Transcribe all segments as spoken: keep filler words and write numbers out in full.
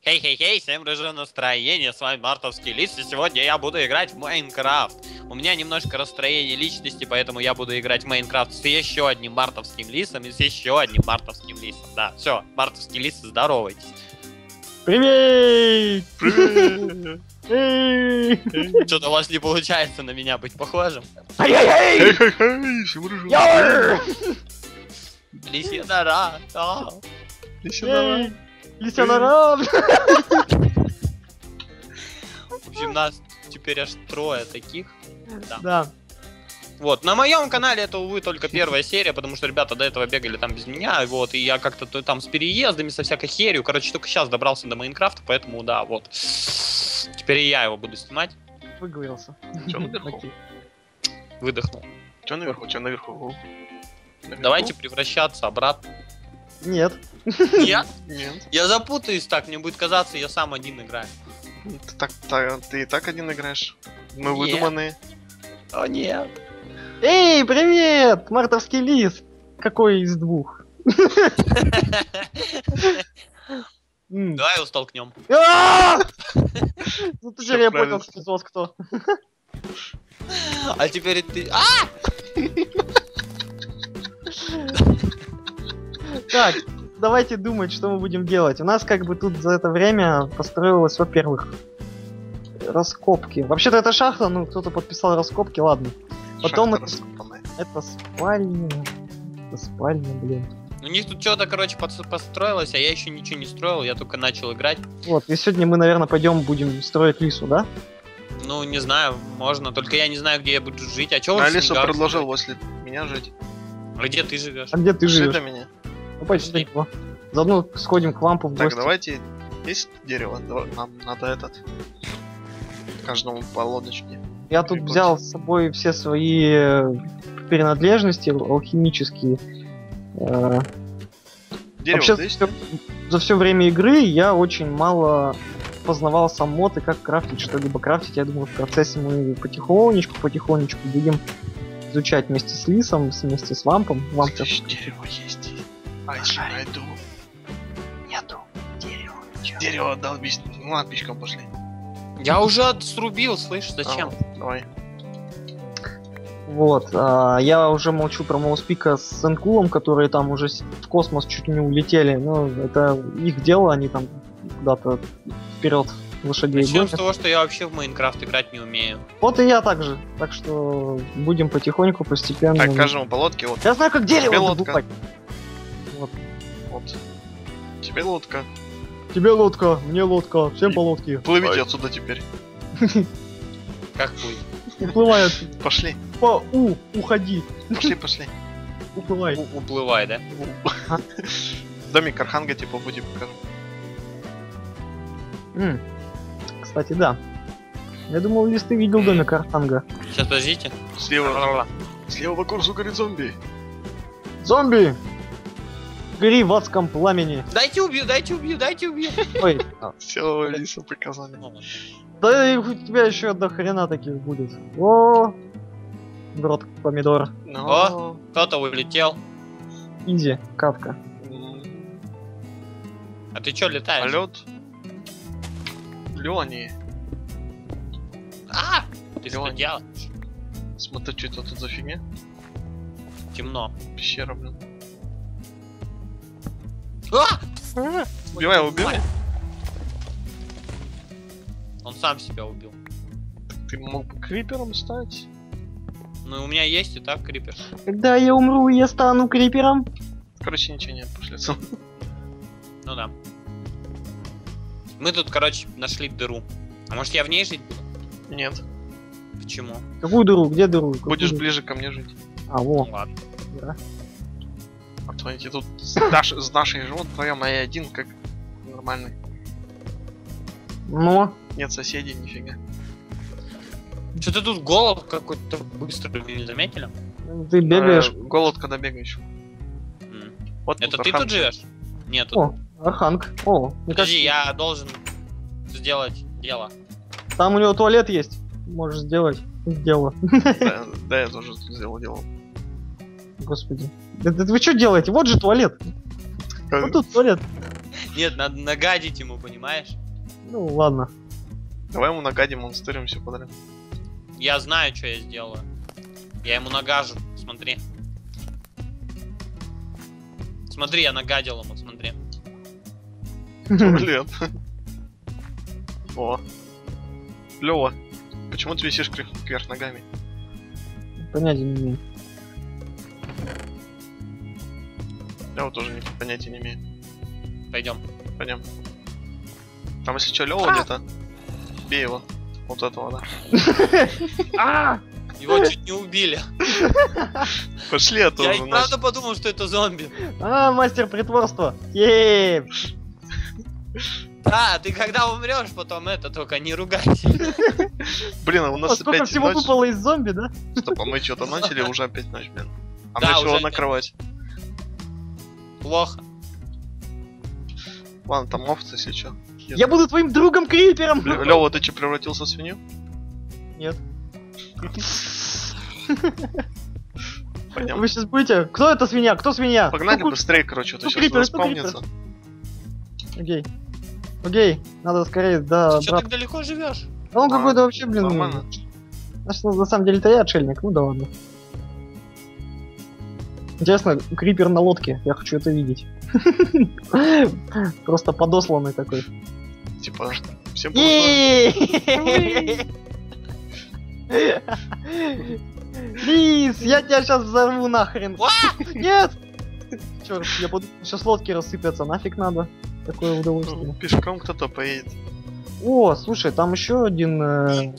Хей-хей-хей, всем рыжее настроение, с вами Мартовский Лис, и сегодня я буду играть в Майнкрафт. У меня немножко расстроение личности, поэтому я буду играть в Майнкрафт с еще одним Мартовским Лисом и с еще одним Мартовским Лисом. Да, все, Мартовский Лис, здоровайтесь. Привет! Привет! Что-то у вас не получается на меня быть похожим. Ай-яй-яй! Лисья нора. Лисья нора. Лисья нора. В общем, нас теперь аж трое таких. Да. Да. Вот, на моем канале это, увы, только первая серия, потому что ребята до этого бегали там без меня, вот, и я как-то там с переездами, со всякой херью, короче, только сейчас добрался до Майнкрафта, поэтому, да, вот. Теперь и я его буду снимать. Выговорился. Чё наверху? Выдохнул. Чё наверху? Чё наверху? наверху? Давайте превращаться обратно. Нет. Нет? Нет. Я запутаюсь так, мне будет казаться, я сам один играю. Ты, так, так, ты и так один играешь. Мы Нет. выдуманные. О, нет. Эй, привет! Мартовский лис! Какой из двух? М. Давай его столкнем. А! Ну теперь Всё я правильно. понял, что зос кто. А теперь ты... А! Так, давайте думать, что мы будем делать. У нас как бы тут за это время построилось, во-первых, раскопки. Вообще-то это шахта, ну кто-то подписал раскопки, ладно. Потом Шахта это, раскопанная. это спальня. Это спальня, блин. У них тут что-то, короче, подс- построилось, а я еще ничего не строил, я только начал играть. Вот, и сегодня мы, наверное, пойдем будем строить лису, да? Ну, не знаю, можно, только я не знаю, где я буду жить. А чё вы в Алиса снегах предложил живёте? возле меня жить. А где ты живешь? А где ты Пошли живешь? до меня. Ну, почти далеко. Заодно сходим к лампу в Так, гости. давайте. Есть дерево? Давай, нам надо этот. Каждому по лодочке. Я тут Прикольно. взял с собой все свои э, принадлежности алхимические. Э, Дерево Вообще, есть? за всё- за все время игры я очень мало познавал сам мод и как крафтить что-либо крафтить. Я думаю, в процессе мы потихонечку, потихонечку будем изучать вместе с лисом, с- вместе с лампом. Ламп Здесь дерево есть. А еще найду. нету. Дерево. Дерево долбись. Ну ладно, пешком пошли. Я уже от- срубил, слышь, зачем? А, давай. Вот, а, я уже молчу про Моуспика с Энкулом, которые там уже с- в космос чуть не улетели. Ну, это их дело, они там куда-то вперед лошадей Начнем гонят. с того, что я вообще в Майнкрафт играть не умею. Вот и я также. Так что будем потихоньку, постепенно. Так, каждому по лодке. Вот. Я знаю, как дерево Тебе лодка. добывать. Вот. Вот. Тебе лодка. Тебе лодка, мне лодка, всем И- по лодке. Плывите отсюда теперь. Как плыть? Уплывай. Пошли. По у, уходи. Пошли, пошли. Уплывай. У- Уплывай, да? Домик Арханга типа по пути покажу. М. Кстати, да. Я думал, Лис, ты видел домик Арханга. Сейчас, подождите. Слева. Слева по курсу горит зомби. Зомби! Гори в адском пламени. Дайте убью, дайте убью, дайте убью. Ой, Все, Лиса показали. да и у тебя еще до хрена таких будет. О, брод помидор. Ну, О. Кто-то улетел. Изи, катка. м, А ты чё летаешь? Полет. Лёни. А! Ты что Лёнь. делаешь? Смотри, что это тут за фигня? Темно. Пещера, блин. А! Убивай, убивай. Он сам себя убил. Ты мог бы крипером стать? Ну, у меня есть и так крипер. Когда я умру, я стану крипером. Короче, ничего нет, пошли отсюда. Ну да. Мы тут, короче, нашли дыру. А может я в ней жить буду? Нет. Почему? Какую дыру? Где дыру? Какую Будешь дыру? ближе ко мне жить. А, Ну во. ладно. Да. А то эти тут с, наш- с нашей живут вдвоем, а я один как нормальный. Но. Нет соседей, нифига. Что-то тут голод какой-то быстрый, вы не заметили? Ты бегаешь. Э, голод, когда бегаешь. М. Вот Это тут ты Архан. тут живешь? Нет, тут. О, Арханг. О, мне кажется, Подожди, я должен сделать дело. там у него туалет есть. Можешь сделать. Дело. Да, да, я тоже тут сделал дело. Господи. Да, да вы что делаете? Вот же туалет. Вот тут туалет. Нет, надо нагадить ему, понимаешь? Ну, ладно. Давай ему нагадим, он стырим все подряд. Я знаю, что я сделаю. Я ему нагажу, смотри. Смотри, я нагадил ему, смотри. Блин. О. Лёва, почему ты висишь кверх, кверх ногами? Понятия не имею. Я вот тоже ни- понятия не имею. Пойдем. Пойдем. Там если что, Лёва где-то, бей его. Вот этого, да. А! Его чуть не убили. Пошли, а то Я уже и правда подумал, что это зомби. А, мастер притворства. Еее. Да, ты когда умрешь, потом это только не ругайся. Блин, а у А нас сколько опять всего ночь. выпало из зомби, да? Стоп, а мы что-то начали, уже опять ночь, блин. А Да, мне всего уже одна опять. кровать. Плохо. Ладно, там овцы, если что. Я буду твоим другом Крипером. Лёва, ты что, превратился в свинью? Нет. Пойдем. Вы сейчас будете... Кто это свинья? Кто свинья? Погнали Кто ку- быстрее, короче, а то ну, сейчас крипер, ну, заспавнится. Окей. Окей, надо скорее, да, Ты что брат. так далеко живешь? А он А, какой-то вообще, блин... нормально. Значит, на самом деле-то я отшельник, ну да ладно. Интересно, крипер на лодке, я хочу это видеть. Просто подосланный такой. Типа, всем повезло. Е-е-е! Лис, я тебя сейчас взорву нахрен. Нет! Черт, я подумал, сейчас лодки рассыпятся, нафиг надо. Такое удовольствие. Ну, Пешком кто-то поедет. О, слушай, там еще один... э,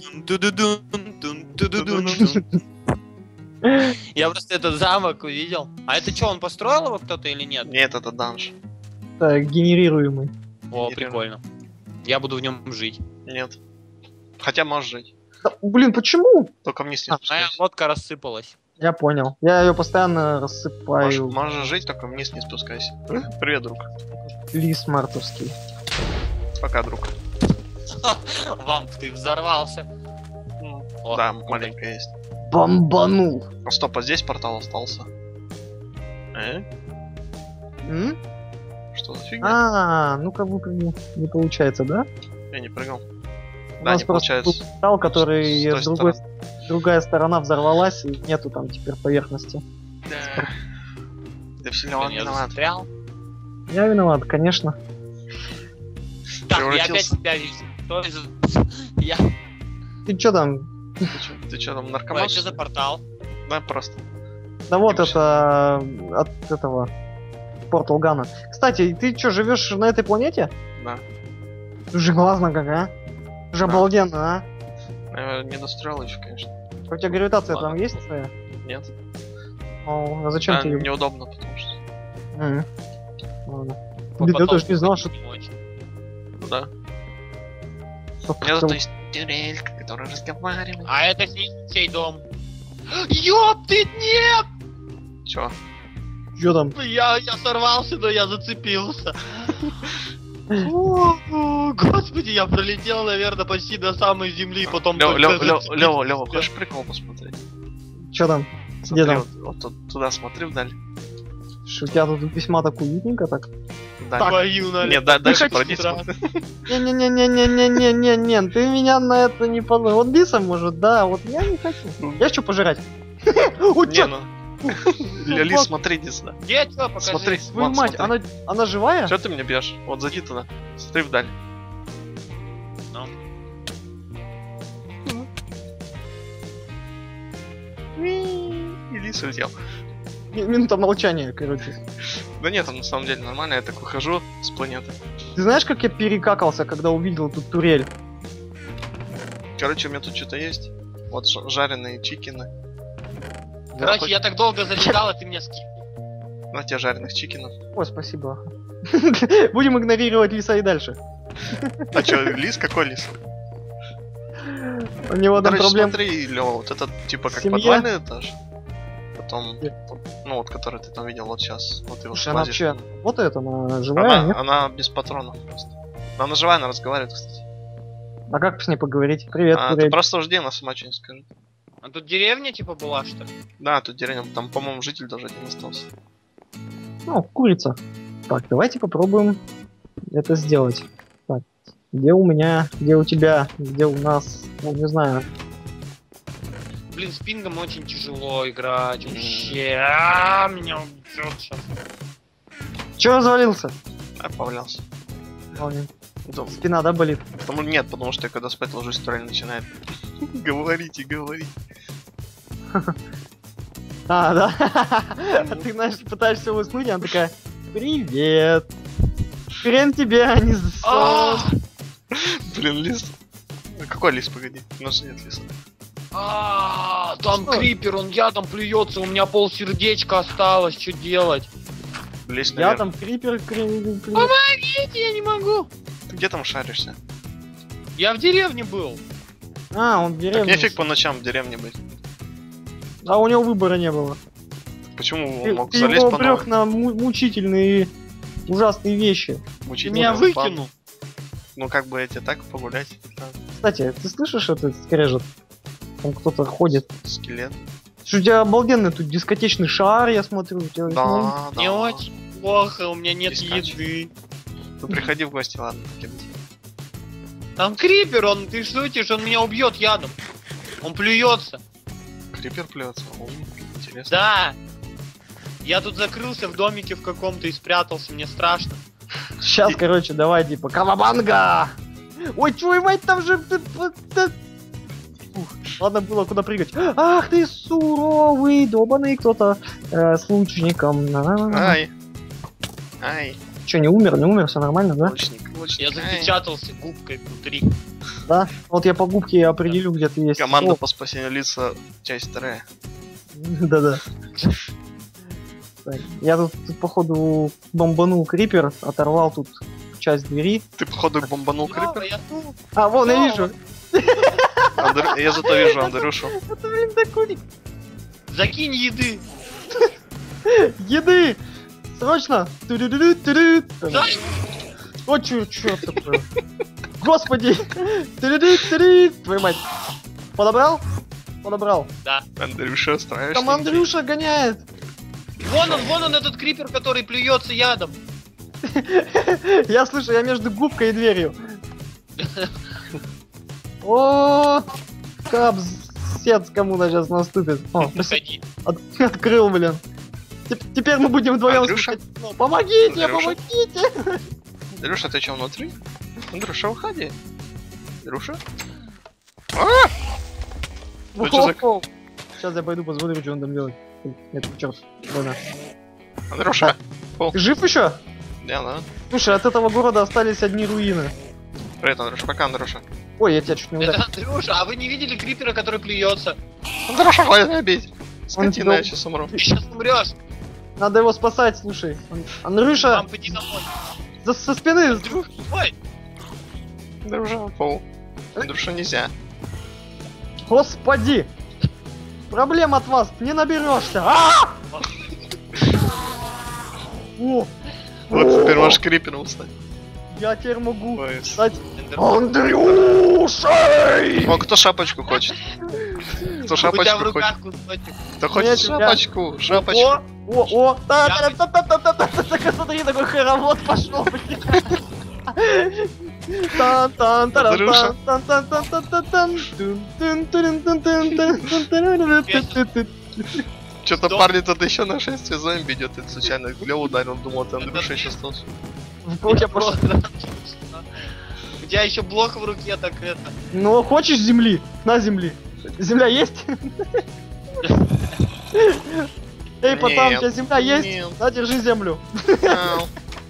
Я просто этот замок увидел. А это что, он построил его кто-то или нет? Нет, это данж. э, генерируемый. О, Генерируем. прикольно. Я буду в нем жить. Нет. Хотя можешь жить. Да, блин, почему? Только вниз не А, моя спускайся. лодка рассыпалась. Я понял. Я ее постоянно рассыпаю. Можешь, можешь жить, только вниз не спускайся. Привет, друг. Лис мартовский. Пока, друг. Вам, ты взорвался. О, Да, маленькая есть. Бомбанул. А стоп, а здесь портал остался. Э? М? Что за фигня? А, ну как будто не, не получается, да? Я не прыгал. У Да, нас не просто получается. был портал, который С той с другой, стороны. другая сторона взорвалась, и нету там теперь поверхности. Да. Да все блин, я виноват. застрял. Я виноват, конечно. Так, я Превратился. опять себя вижу. Кто из... Я... Ты чё там? Ты чё, ты чё там, Ой, наркоман? а что за портал? Да, просто. Да вот Вообще. это э, от этого Портал Гана. Кстати, ты чё, живешь на этой планете? Да. Уже классно как, а? Уже Да. обалденно, а? Я не достроил еще, конечно. У тебя гравитация Ладно. там есть своя? Нет. О, а зачем Да, ты ее? неудобно, потому что. М. Ладно. По Блин, я потолку даже не знал, что... ходить не очень. Ну да. по У меня потолку- тут есть турелька, которая разговаривает. А это чей дом? Ёптыть, нет! Чё? Чё там? Я, я сорвался, но я зацепился. О, о, Господи, я пролетел, наверное, почти до самой земли, потом... Лёва, только Лёва, зацепился. Лёва, Лёва, Лёва, хочешь прикол посмотреть? Чё там? Смотри, там? вот, вот тут- туда смотри вдаль. Что, у тебя тут весьма так уютненько так? Вдаль. Твою налево. Нет, да, дальше хочу пройди, сразу. смотри. Не-не-не-не-не-не-не-не, ты меня на это не положил. Вот Лиса может, да, вот я не хочу. Я что пожрать? О, Не, чё? ну. Лили, смотри, иди сюда. Где, чё, покажи. Смотри, Твою вон, мать, смотри. она, она живая? Чё ты меня бьешь? Вот зайди туда. Смотри вдаль. Ну. И лис улетел. Ми- Минута молчания, короче. Да нет, там на самом деле нормально, я так выхожу с планеты. Ты знаешь, как я перекакался, когда увидел тут турель? Короче, у меня тут что-то есть. Вот ж- жареные чикины. Короче, я так долго залетал, а ты меня скинул. На тебе жареных чикинов. Ой, спасибо. Будем игнорировать Лиса и дальше. А чё, лис? Какой лис? У него там Короче, проблем. смотри, Лёва, вот это типа как Семья? подвальный этаж. Потом, Где? ну вот, который ты там видел вот сейчас. Вот ты вот Слушай, она лазишь. вообще работает, она живая, нет? Она, она без патронов просто. Но она живая, она разговаривает, кстати. А как с ней поговорить? Привет, А, ты турель. просто жди, она сама что-нибудь скажет. А тут деревня типа была, что ли? Да, тут деревня, там, по-моему, житель даже один остался. Ну, курица. Так, давайте попробуем это сделать. Так, где у меня, где у тебя, где у нас, ну, не знаю. Блин, с пингом очень тяжело играть. Вообще. А, меня убьет сейчас. Чё развалился? А, повалялся. Молния. Да, Спина, да, болит? Потому, нет, потому что я когда спать ложусь, тролль начинает говорить и говорить. А, да. Ты, знаешь, пытаешься уснуть, и она такая: привет. Хрен тебе, а не сон. Блин, лис. Какой лис, погоди? У нас нет лиса. А, там Что? крипер, он ядом плюется, у меня пол сердечка осталось, что делать? Лис, Я наверное. там крипер, крипер. Помогите, я не могу. Ты где там шаришься? Я в деревне был. А, он в Так деревне. нефиг по ночам в деревне быть. А у него выбора не было. Почему Ты, он мог ты залезть его по обрёк новой? на му- мучительные, ужасные вещи. Ты Мучительный меня спам? выкинул. Ну как бы эти так погулять. Да, Кстати, ты слышишь этот скрежет? Там кто-то ходит. скелет. Что у тебя обалденный тут дискотечный шар, я смотрю. У тебя, ну, Да, да. Мне очень плохо, у меня нет Дискач. еды. Ну приходи в гости, ладно. покидать. Там крипер, он, ты шутишь, он меня убьет ядом. Он плюется. Крипер плюется. О, интересно. Да. Я тут закрылся в домике в каком-то и спрятался, мне страшно. Сейчас, короче, давай, типа, кавабанга! Ой, чё, мать, там же... ты- ты- ты- Ух, ладно, было куда прыгать. Ах ты суровый, долбаный кто-то э, с лучником. На-на-на-на. Ай. Ай. Чё, не умер, не умер, все нормально, да? Лучник, лучник. Я Ай. запечатался губкой внутри. Да. Вот я по губке определю, где ты есть. Команда О, по спасению лица, часть вторая. Да-да. Так, я тут, тут, походу, бомбанул крипер, оторвал тут часть двери. Ты походу бомбанул Клёво, крипер? я тут. А, вон, я Клёво. вижу. Андрю- Я зато вижу Андрюшу. Это, блин, такой... Закинь еды. Еды! Срочно! Ту-ду-ду-ду-ду-ду. Дай. О, чё, чё такое? Господи! Ту-ду-ду-ду-ду. Твою мать! Подобрал? Подобрал. Андрюша, страшный. Там Андрюша гоняет! Вон он, вон он, этот крипер, который плюется ядом. Я слышу, я между губкой и дверью. О, капсец, кому на сейчас наступит. О, Заходи. от- открыл, блин. Теп- Теперь мы будем вдвоем Андрюша? спускать. Ну, помогите, Андрюша? помогите! Андрюша, ты чё, внутри? Андрюша, уходи. Андрюша? Ну, чё за- Сейчас я пойду посмотрю, что он там делает. Нет, черт. Ладно. Андрюша? Ты жив еще? Я, да. Слушай, от этого города остались одни руины. Привет, Андрюша. Пока, Андрюша. Ой, я тебя чуть не ударил. Это Андрюша, а вы не видели крипера, который плюется? Андрюша, хватит меня бить. Скотина, тебя- я сейчас умру. Ты сейчас умрешь. Надо его спасать, слушай. Ан- Андрюша, Там поди домой. за- со спины. Андрюш, ой. Андрюша, пол. Андрюша, нельзя. Господи! Проблем от вас не наберешься. А! О, Вот теперь можешь крипером стать. я теперь могу Ой, с- стать Андрюш, Андрюшей! О, кто шапочку хочет? Кто у тебя в шапочку хочет? руках кусочек. Кто хочет Нет, я- шапочку? Шапочку. О, о, о, та Я- та та та та та та та смотри, такой хоровод пошел. Тан тан таран Андрюша. тан тан тан тан тан тан тун тун тун тун тун тун тун тун тун тун. Что-то Что? парни тут еще нашествие зомби идет. Это случайно Глеб ударил, он думал, это Андрюша сейчас тоже. Ну, я пошел. Просто. У тебя еще блок в руке, так это. Ну, хочешь земли? На земли. Земля есть? Эй, пацан, у Нет. тебя земля есть? Нет. На, держи землю. Ау.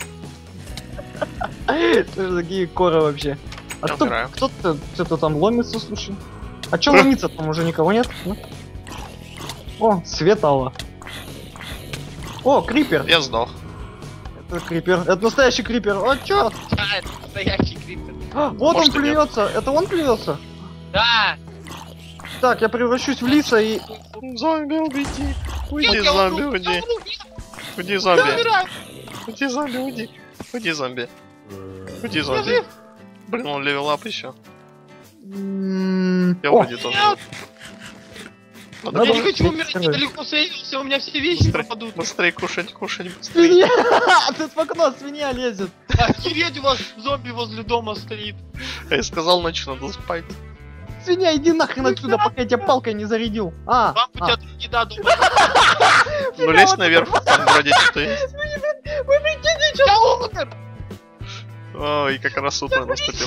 Что же такие коры вообще? А Я кто, умираю. кто-то, кто-то там ломится, слушай. А чё ломиться? Там уже никого нет? Ну. О, светало. О, крипер. Я сдох. Это крипер. Это настоящий крипер. О, чё? Да, это настоящий крипер. А, вот Может, он и нет. плюется. Это он плюется? Да. Так, я превращусь в лиса и... Зомби, уйди. Уйди, Я зомби, умру, уйди. я умру, Уйди, я зомби. умираю. Уйди, зомби, уйди. Уйди, зомби. Уйди, Я зомби. жив. Блин, он левел ап еще. М, Я О, вроде тоже. Нет. Надо Надо Я не хочу быстрее, умирать, быстрее. далеко садился, у меня все вещи Быстрее. пропадут. Быстрее кушать, кушать, быстрее. Свинья! Тут в окно свинья лезет. Охереть, у вас зомби возле дома стоит. Я сказал, ночью надо спать. Свинья, иди нахрен отсюда, пока я тебя палкой не зарядил. А, Вам у а. тебя тут еда дома. Ну лезь наверх, там вроде что-то есть. Вы прикиньте, Я умер! Ой, как раз утро наступило.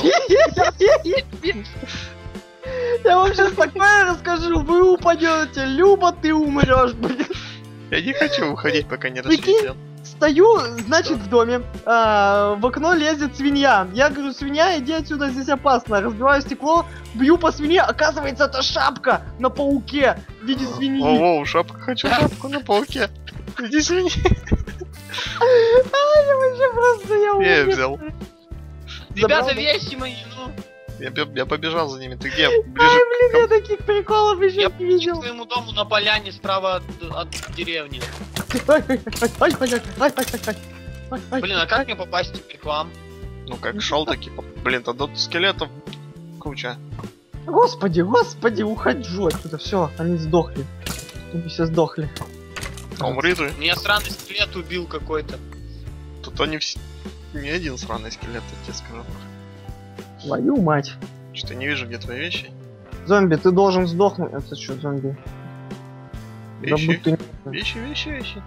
Я вам сейчас такое расскажу, вы упадете, Люба, ты умрешь, блин. Я не хочу уходить, пока не Прикинь. рассветлен. Стою, значит, в доме, а, в окно лезет свинья. Я говорю, свинья, иди отсюда, здесь опасно. Разбиваю стекло, бью по свинье, оказывается, это шапка на пауке в виде свиньи. О, шапку, хочу шапку на пауке. Иди свиньи. Я вообще просто, я Я умер. взял. Ребята, Забрал, да? вещи мои, ну. Я, бе- я побежал за ними. Ты где? Ай, Ближе блин, я таких приколов еще Я не к видел. своему дому на поляне справа от, от деревни. Ай, ай, ай, ай, ай, ай, ай, ай, ай, ай. Блин, а как мне попасть теперь к вам? Ну как шел таки. Блин, тогда тут скелетов куча. Господи, господи, ухожу отсюда, все, они сдохли. Они все сдохли. А умри же. Меня сраный скелет убил какой-то. Тут они все. Не один сраный скелет, я тебе скажу. Твою мать. Что-то не вижу, где твои вещи. Зомби, ты должен сдохнуть. Это что, зомби? Да Вещи, будто не- вещи, вещи, вещи.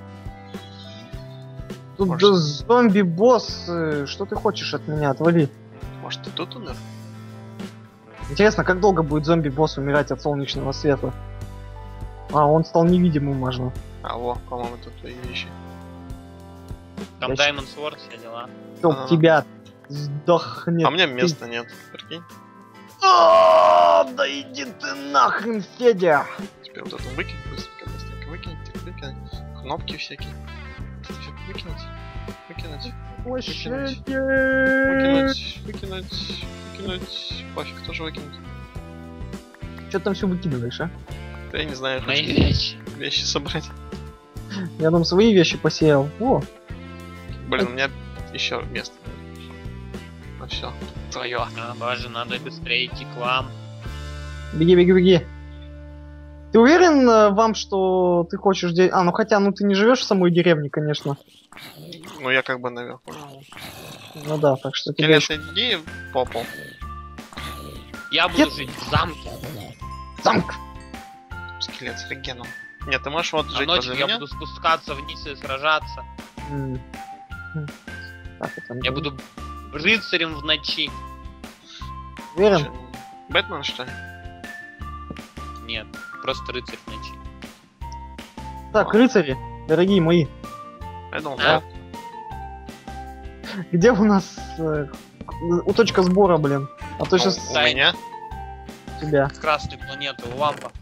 Тут Может. да зомби-босс. э, Что ты хочешь от меня? Отвали. Может, ты тут умер? Интересно, как долго будет зомби-босс умирать от солнечного света? А, он стал невидимым, можно. А, во, по-моему, тут твои вещи. Там Я Diamond Sword, все дела. Чтоб Ага. тебя сдохнет. А у меня места нет, прикинь. А, да иди ты нахрен, Федя! Теперь вот это выкинь, быстренько, быстренько выкинь, так выкинь. Кнопки всякие. Это всё выкинуть, выкинуть, Ой, Выкинуть. Федя! выкинуть, выкинуть, выкинуть. Пофиг, тоже выкинуть. Что там все выкидываешь, а? Да я не знаю, Мои хочу вещи. вещи собрать. Я там свои вещи посеял. О, Блин, у меня еще место. Ну все, твое. А, боже, надо быстрее идти к вам. беги, беги, беги. Ты уверен, э, вам, что ты хочешь здесь... А, ну хотя, ну ты не живешь в самой деревне, конечно. Ну я как бы наверху. Ну да, так что тебе Скелет, иди по пол. Я буду Нет. жить в замке. замк. Скелет с регеном. Нет, ты можешь вот А жить ночью возле я меня. буду спускаться вниз и сражаться. М. М. Так, это Я буду рыцарем в ночи. уверен? Чё, Бэтмен, что ли? Нет, просто рыцарь в ночи. Так, рыцари, дорогие мои, Я думал, А? да. где у нас э, у точка сбора, блин? А то У- сейчас у меня. тебя. С красной планеты у лампа.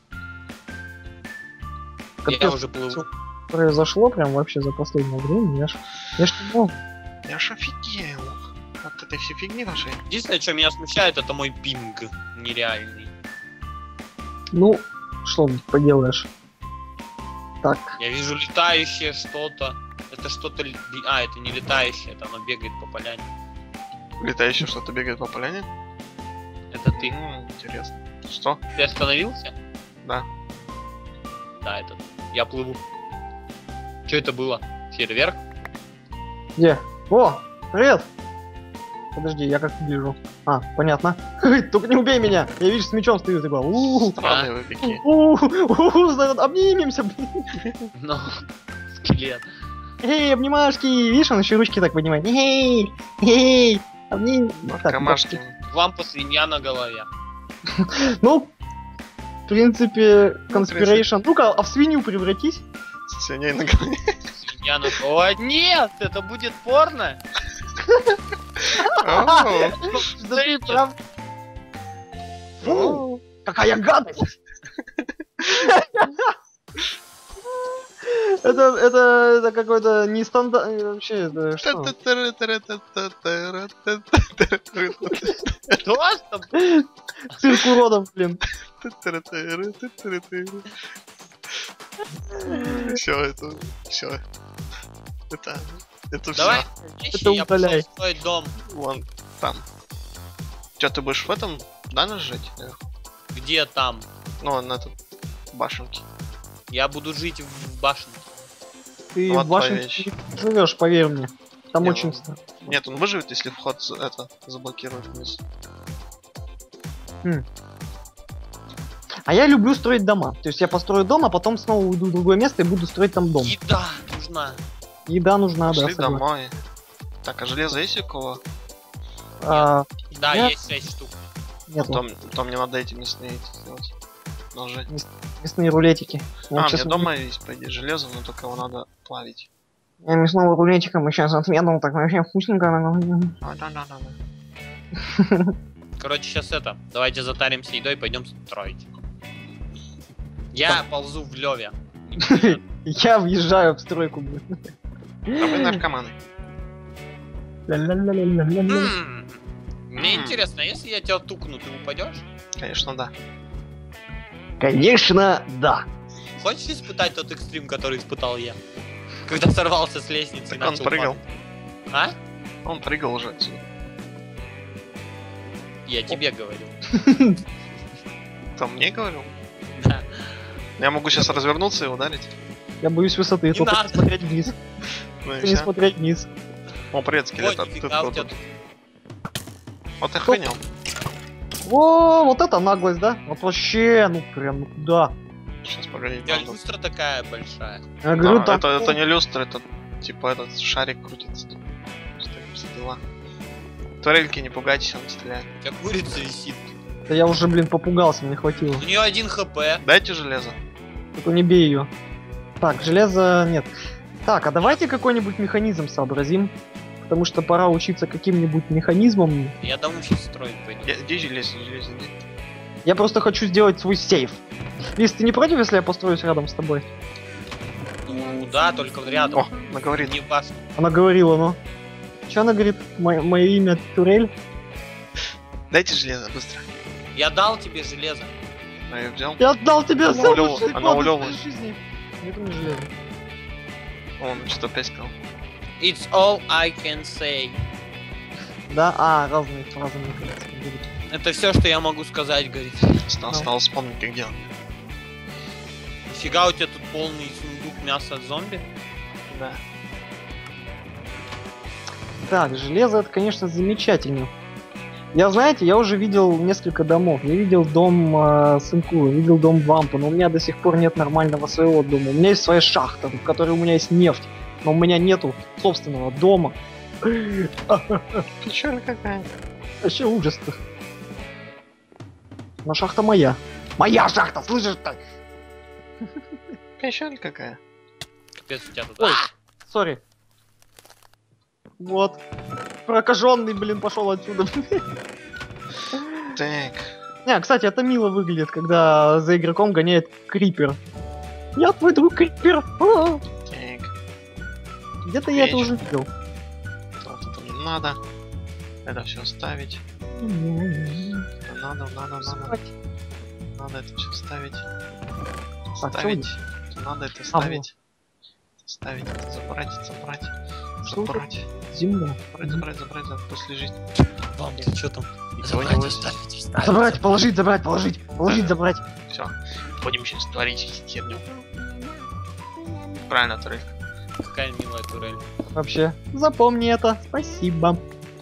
Я Капец, уже плыву. всё произошло прям вообще за последнее время. Я ж, я ж не мог. Я ж офигел. От этой всей фигни нашей. Единственное, что меня смущает, это мой пинг нереальный. Ну, что тут поделаешь? Так, Я вижу летающее что-то. Это что-то... ли- А, это не летающее, это оно бегает по поляне. Летающее что-то бегает по поляне. Это ты. М, интересно. Что? Ты остановился? Да. Да, это ты. Я плыву. Что это было? Фейерверк? где? О, привет! Подожди, я как вижу. А, понятно. Только не убей меня! Я вижу, с мечом стою, такой. У-у-у, Странные вы какие. у-у-у, народ, обнимемся, блин. Ну, скелет. Эй, обнимашки! Видишь, он еще ручки так поднимает. Эй, эй, обним. Так, Камашки. Лампа свинья на голове. Ну, в принципе, Ну, в конспирейшн. Ну-ка, а в свинью превратись. С свиней на голове. Свинья на... О, нет! Это будет порно! Ау. Да ты прав. Фу, какая гадость! Это, это, это какой-то нестандарт... Вообще, это что? Что там? Цирк уродов, блин. Все, это... Все. Это... Это все. Давай вещи, Это я пошел удаляй. в свой дом. Вон там. Че, ты будешь в этом данже жить? наверху? Где там? Ну, на тут. башенки. Я буду жить в башне. Ты Вот в твоя вашем вещь. живешь, поверь мне. Там Не, очень ну, страшно. Нет, он выживет, если вход за- это заблокирует вниз. А я люблю строить дома. То есть я построю дом, а потом снова уйду в другое место и буду строить там дом. Еда нужна. Еда нужна, да. Пошли согласен. домой. Так, а железо есть у кого? А, Да, Нет. есть шесть штук. нет, Потом, потом мне надо эти мясные эти сделать. Ножи. мясные рулетики. Я А, у сейчас меня дома есть, по идее, железо, но только его надо плавить. Я мясного рулетика мы сейчас отведал, так вообще вкусненько. А, да, да, да, да. Короче, сейчас это. Давайте затаримся едой и пойдем строить. Я ползу в леве. Я въезжаю в стройку, блин. А вы наркоманы. Ля-ля-ля-ля-ля-ля. М, Мне М. интересно, если я тебя тукну, ты упадешь? Конечно, да. Конечно, да. Хочешь испытать тот экстрим, который испытал я? Когда сорвался с лестницы и Так он начал прыгал. падать. А? Он прыгал уже отсюда. Я тебе говорю. Кто мне говорил? Да. Я могу сейчас развернуться и ударить. Я боюсь высоты, Не только надо. не смотреть вниз. Ну и Только не всё. смотреть вниз. О, привет, скелет. Ой, а ты нифига, у тут- тебя тут- Вот охранял. О, вот это наглость, да? Вот вообще, ну прям, ну куда? Сейчас, погоди. У тебя надо. люстра такая большая. Я говорю, А, там... это, это не люстра, это типа этот шарик крутится. Что это за дела? Турельки, не пугайтесь, он стреляет. У тебя курица висит. Да я уже, блин, попугался, мне хватило. У нее один хп. Дайте железо. Только не бей ее. Так, железа нет. Так, а давайте какой-нибудь механизм сообразим. Потому что пора учиться каким-нибудь механизмам. Я домой сейчас строить пойду. Где, где железо? Железо где? Я просто хочу сделать свой сейф. Лиз, ты не против, если я построюсь рядом с тобой? Ну да, только рядом. О, она говорит. Не в башне. Она говорила, ну. Че она говорит? Мо- Мое имя Турель? Дайте железо, быстро. Я дал тебе железо. Я ее взял. Я отдал тебе Она самый улёва- лучший она плод из улёва. твоей жизни. Нет, не железо. Он что опять сказал. It's all I can say. Да, а, разные фразы, мне кажется. будут. Это все, что я могу сказать, говорит. Стал, Ну. стал вспомнить, как делать. Нифига у тебя тут полный сундук мяса от зомби. Да. Так, железо это, конечно, замечательно. Я, знаете, я уже видел несколько домов. Я видел дом э, Сынку, видел дом Вампа, но у меня до сих пор нет нормального своего дома. У меня есть своя шахта, в которой у меня есть нефть, но у меня нету собственного дома. Печаль какая. Вообще ужас-то. Но шахта моя. Моя шахта, слышишь ты? Печаль какая. Капец, у тебя тут. Ой. А! Сори. Вот. Прокаженный, блин, пошел отсюда. Так. Не, кстати, это мило выглядит, когда за игроком гоняет крипер. Я твой друг крипер. А-а-а. Так. Где-то я это Вещь. уже видел. Вот это не надо. Это все ставить. Это надо, надо, надо. Надо это все ставить. Так, Ставить. Это надо это А, ставить. Ставить, это забрать, забрать. Что это? Забрать. Земля. Забрать, забрать, забрать, забрать. После жизни. Вам ты что там? Никого не Забрать, выставить. оставить, оставить. Забрать, положить, забрать, положить, положить, забрать. Все. Будем сейчас творить херню. Правильно, Турель. Какая милая турель. Вообще, запомни это. Спасибо.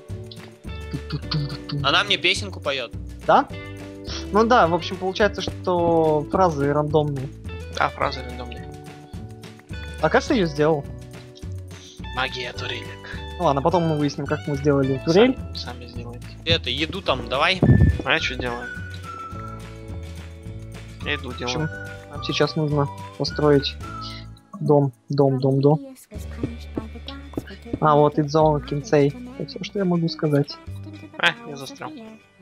Она мне песенку поет. Да? Ну да, в общем, получается, что фразы рандомные. Да, фраза рандомная. А как ты ее сделал? Магия турелек. Ну ладно, потом мы выясним, как мы сделали турель. Сами, сами сделайте. Это, еду там давай. А я что делаю? Я иду В общем, делаю. нам сейчас нужно построить дом, дом, дом, дом. А, вот Идзон Кинцей. Это все, что я могу сказать. А, я застрял.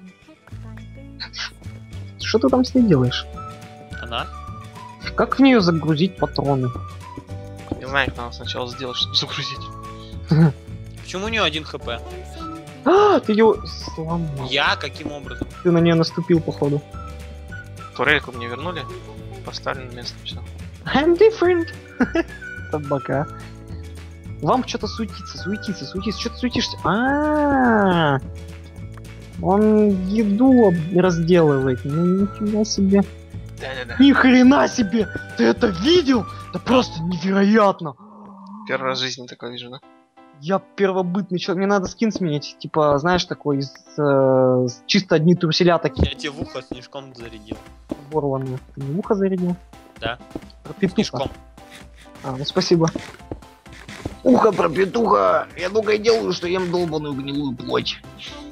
Что ты там с ней делаешь? Она? Как в нее загрузить патроны? Не знаю, как надо сначала сделать, чтобы загрузить. Почему у нее один хп? А, ты ее сломал. Я каким образом? Ты на нее наступил, походу. Турельку мне вернули. Поставили на место, все. I'm different. Собака. Вам что-то суетится, суетится, суетится. Что ты суетишься? А, он еду об- разделывает. Ну нифига себе. Так, Да-да-да. Ни хрена себе! Ты это видел? Это просто невероятно! Первый раз в жизни такое вижу, да? Я первобытный человек. Мне надо скин сменить. Типа, знаешь, такой из, э, с- чисто одни труселя такие Я тебе в ухо снежком зарядил. оборванные. Ты мне в ухо зарядил? Да. Про петуха. Снежком. А, ну спасибо. Ухо про петуха! Я только и делаю, что ем долбаную гнилую плоть.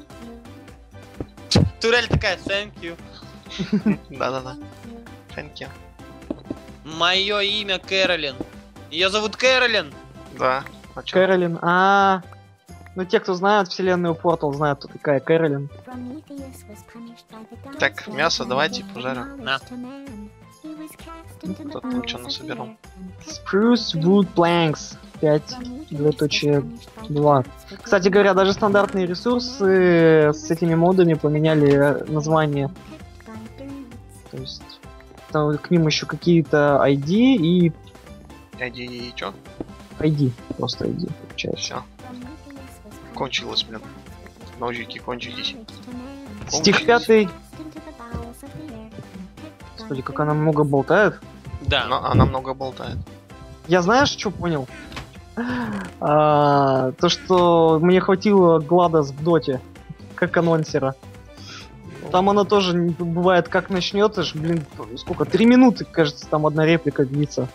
Турель такая, thank you. Да-да-да. Thank you. Мое имя Кэролин. Ее зовут Кэролин. Да. А чё? Кэролин, а, ну те, кто знают вселенную Портал, знают, кто такая Кэролин. Так, мясо давайте пожарим. На. Кто там что насобирал? Spruce Wood Planks пять двоеточие два. Кстати говоря, даже стандартные ресурсы с этими модами поменяли название. То есть там к ним еще какие-то ай ди и Иди и чё? ай ди. Просто ай ди получается. Все. Кончилось, блин. Ножики кончились. Стих пятый. Господи, как она много болтает. Да. Но она много болтает. Я знаешь, что понял? А, то, что мне хватило Гладос в доте, как анонсера. Там она тоже не- бывает, как начнет, аж, блин, сколько, три минуты, кажется, там одна реплика длится.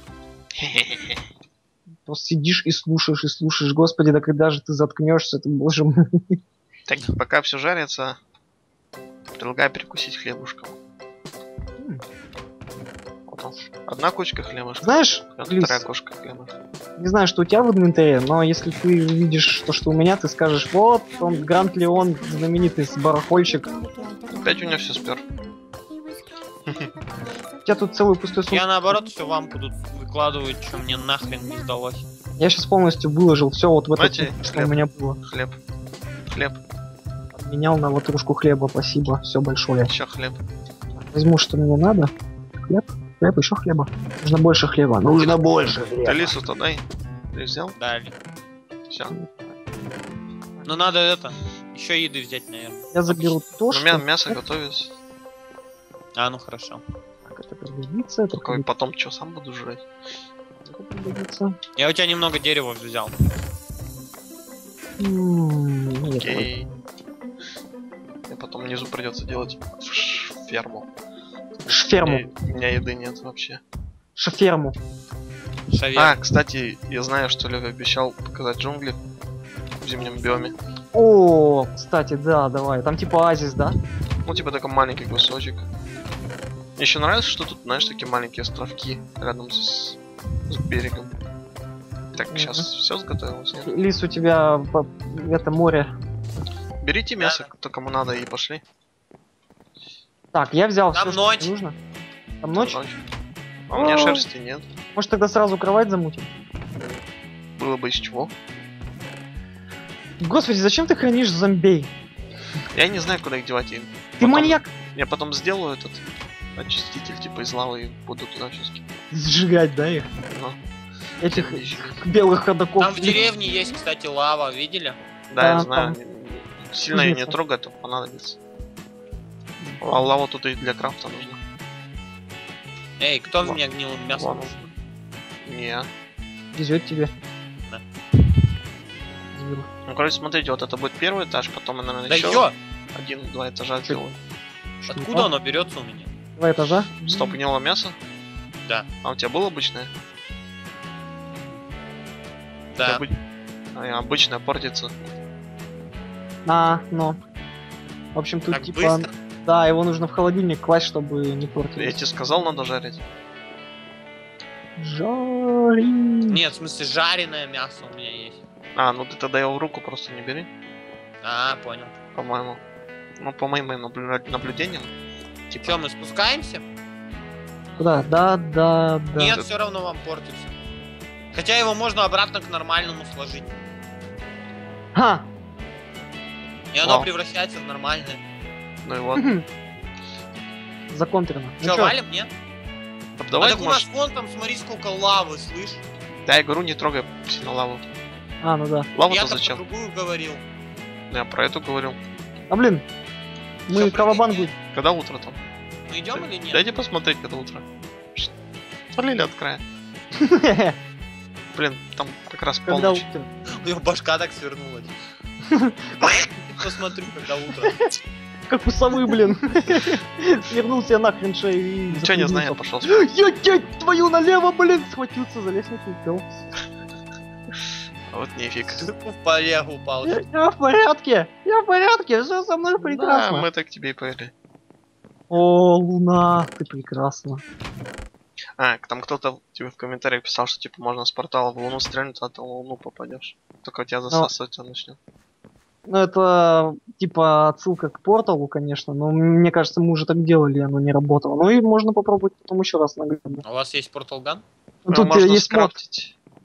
Просто сидишь и слушаешь, и слушаешь, господи, да когда же ты заткнешься, ты, боже мой. Так, пока все жарится, предлагаю перекусить хлебушком. Вот он. Одна кучка хлебушка, Знаешь, Лис, вторая кучка хлеба. не знаю, что у тебя в инвентаре, но если ты увидишь то, что у меня, ты скажешь, вот, он Грант Леон, знаменитый барахольщик. Опять у меня все спер. У тебя тут целый пустой сумку. Я наоборот все вам будут выкладывать, что мне нахрен не сдалось. Я сейчас полностью выложил все вот в этот Знаете, сумку, что хлеб. у меня было. Хлеб. Хлеб. Менял на ватрушку хлеба, спасибо, все большое. Еще хлеб. Возьму, что мне надо. Хлеб, хлеб, еще хлеба. Нужно больше хлеба. Нужно больше Ты хлеба. лису-то дай. Ты взял? Дали. Все. Ну надо это. Еще еды взять, наверное. Я заберу то, Ну, что... мя- мясо готовится. А, ну хорошо. Так, это пригодится, это Такой потом что, сам буду жрать? пригодится. Я у тебя немного дерева взял. М, нет, Окей. Мне потом внизу придется делать ш- ферму. Шферму. И у меня еды нет вообще. Шферму. Шавер. А, кстати, я знаю, что Лёва обещал показать джунгли в зимнем биоме. О, кстати, да, давай. Там типа оазис, да? Ну, типа такой маленький кусочек. Мне еще нравится, что тут, знаешь, такие маленькие островки рядом с, с берегом. Так, Мгм. сейчас все сготовилось, нет? Лис, у тебя по- это море. Берите мясо, кто кому надо, и пошли. Так, я взял Там все, что ночь. мне нужно. Там ночь? А у меня О. шерсти нет. Может тогда сразу кровать замутим? Было бы из чего. Господи, зачем ты хранишь зомбей? Я не знаю, куда их девать. Я Ты потом- маньяк! Я потом сделаю этот очиститель типа из лавы и буду туда все скидывать. Сжигать, да, их? Ну, Этих не сжигать. белых ходоков. Там в деревне есть, кстати, лава, видели? Да, я Да, знаю. там Сильно ее не кузница. трогай, то понадобится. А лава тут и для крафта нужна. Эй, кто Ла- мне гнилым мясом? Ладно. Не. Везет тебе. Да. Заберу. Ну, короче, смотрите, вот это будет первый этаж, потом, я, наверное, Да еще ё! один-два этажа Чё? сделаю. Что, не Откуда так? оно берется у меня? Два этажа? Стоп, гнилое мясо? Да. А у тебя было обычное? Да. Обы- А, обычное портится. А, ну. В общем, тут Так типа... быстро? Да, его нужно в холодильник класть, чтобы не Я портилось. тебе сказал, надо жарить. Жари. Нет, в смысле, жареное мясо у меня есть. А, ну ты тогда его в руку просто не бери, А, понял. по-моему. Ну, по моим наблю- наблюдениям. Типа, Че, мы спускаемся? Куда? Да, да, да. Нет, все равно вам портится. Хотя его можно обратно к нормальному сложить. Ха! И оно Вау. превращается в нормальное. ну и вот. Законтрено. Ну Че, чё? валим, нет? Давай, а так у нас может... вон там, смотри, сколько лавы, слышь? Да, я говорю, не трогай сильно лаву. А, ну да. Лаву-то Я-то про зачем? другую говорил. Я про эту говорю. А блин, мы Всё, Кавабан прикинь. будет. Когда утро там? Мы идем или нет? Дайте посмотреть, когда утро. Свалили от края. Блин, там как раз Когда полночь. утро. У него башка так свернулась. Посмотрю, когда утро. Как у совы, блин. Свернул себе нахрен шею и... Ничего не знаю, я пошел. Я тять твою налево, блин, схватился за лестницу и упал. А вот нифиг. В поле упал. Я, я в порядке, я в порядке, все со мной Да, прекрасно. мы так к тебе и повели. О, Луна, ты прекрасна. А, там кто-то тебе в комментариях писал, что типа можно с портала в Луну стрельнуть, а ты в Луну попадешь. Только тебя засасывать он начнет. Ну, это типа отсылка к порталу, конечно, но мне кажется, мы уже так делали, и оно не работало. Ну и можно попробовать потом еще раз наглядно. А у вас есть портал ган? Ну, тут можно есть мод. скрафтить.